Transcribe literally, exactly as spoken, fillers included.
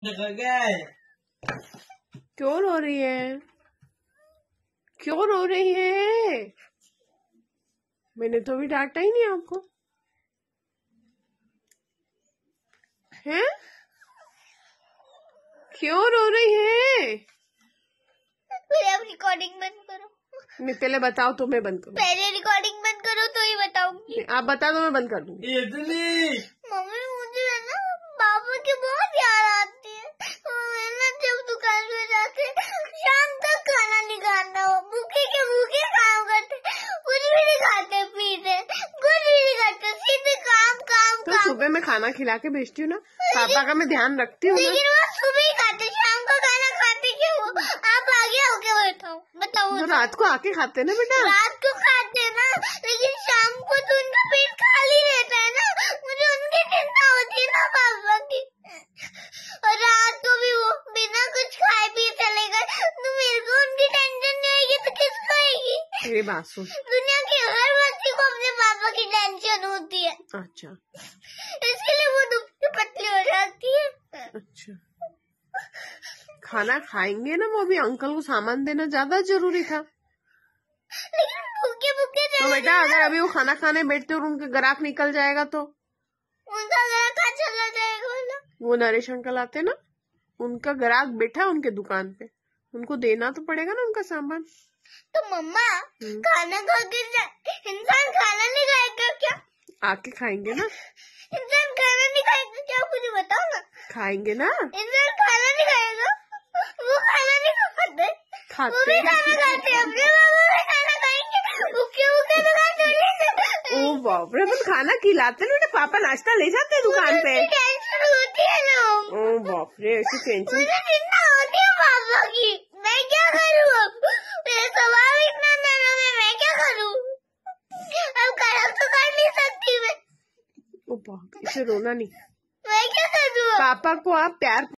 क्यों रो रही है? क्यों रो रही है? मैंने तो अभी डांटा ही नहीं आपको। हैं? क्यों रो रही है? पहले आप रिकॉर्डिंग बंद करो। नहीं, पहले बताओ तो मैं बंद करूँ। पहले रिकॉर्डिंग बंद करो तो ही बताऊंगी। आप बता दो, मैं बंद कर दूंगी। मम्मी मुझे है ना पापा की बहुत याद आती है। मैं ना जब दुकान पे जाके शाम तक खाना नहीं खाता हो, भूखे के भूखे काम करते, कुछ भी नहीं खाते पीते, कुछ भी नहीं करते, सीधे काम काम तो काम। सुबह मैं खाना खिला के भेजती हूँ ना, पापा का मैं ध्यान रखती हूँ। लेकिन वो सुबह ही खाते, शाम को खाना खाते क्यों? आप आगे होके बैठाओ, बताओ। तो रात को आके खाते ना बेटा। रात को खाते ना, लेकिन शाम को तो उनका पेट खाली रहता है ना, मुझे उनकी चिंता होती है ना पापा की। और रात को भी वो बिना कुछ खाए पिए चले गए तो मेरे को उनकी टेंशन नहीं आएगी तो किसको आएगी? मेरी बात सुन, दुनिया की हर बच्ची को अपने पापा की टेंशन होती है। अच्छा, इसके लिए वो दुबली पतली हो जाती है। अच्छा, खाना खाएंगे ना, वो भी अंकल को सामान देना ज्यादा जरूरी था। लेकिन भूखे भूखे तो बेटा अगर अभी वो खाना खाने बैठते और उनका ग्राहक निकल जाएगा तो उनका ग्राहक चला जाएगा ना। वो नरेश अंकल आते ना, उनका ग्राहक बैठा उनके दुकान पे, उनको देना तो पड़ेगा ना उनका सामान। तो मम्मा खाना खा के इंसान खाना नहीं खाएगा क्या? आके खाएंगे ना। इंसान खाना नहीं खाएगा क्या? मुझे बताओ ना। खाएंगे ना। इंसान खाना नहीं खाएगा, वो खाना नहीं खाते, खाते वो भी खाना खाते, अपने बाबा भी खाना खाएंगे, भूखे भूखे तो खा छोड़ेंगे। ओ बाप रे, अपन खाना खिलाते ना, पापा नाश्ता ले जाते दुकान पे। टेंशन होती है ना। ओ बाप रे, ऐसी टेंशन मुझे चिंता होती है पापा की। मैं क्या करूँ अब? मेरा स्वभाव इतना नरम है, मैं क्या करूँ? अब खराब तो कर नहीं सकती मैं। ओ बाप, इसे रोना नहीं। मैं क्या करूँ? पापा को आप प्यार